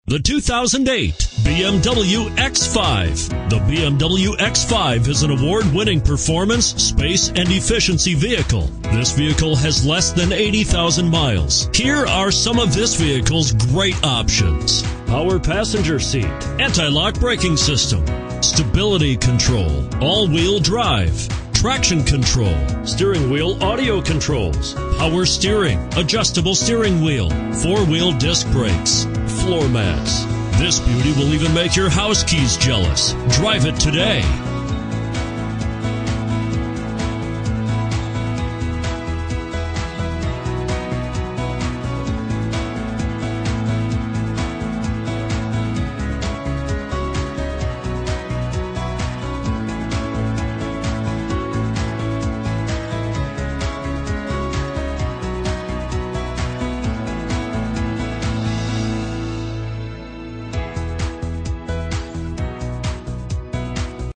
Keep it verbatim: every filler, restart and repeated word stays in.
The two thousand eight B M W X five. The B M W X five is an award-winning performance, space, and efficiency vehicle. This vehicle has less than eighty thousand miles. Here are some of this vehicle's great options: power passenger seat, anti-lock braking system, stability control, all-wheel drive, traction control, steering wheel audio controls, power steering, adjustable steering wheel, four-wheel disc brakes, floor mats. This beauty will even make your house keys jealous. Drive it today.